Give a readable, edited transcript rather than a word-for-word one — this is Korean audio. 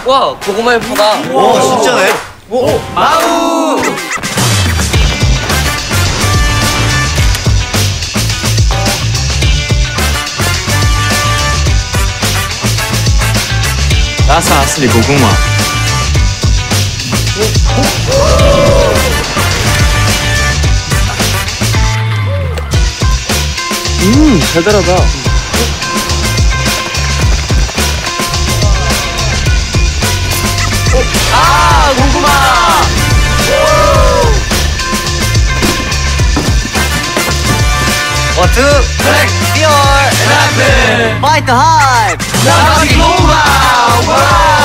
와, 고구마 예쁘다. 와, 진짜네. 오, 아우. Rasa asli 고구마. 달달하다. 아, 고구마. 워트, 블랙, 피얼, 래플, 파이트 하이프. 나가기 고구마. 와.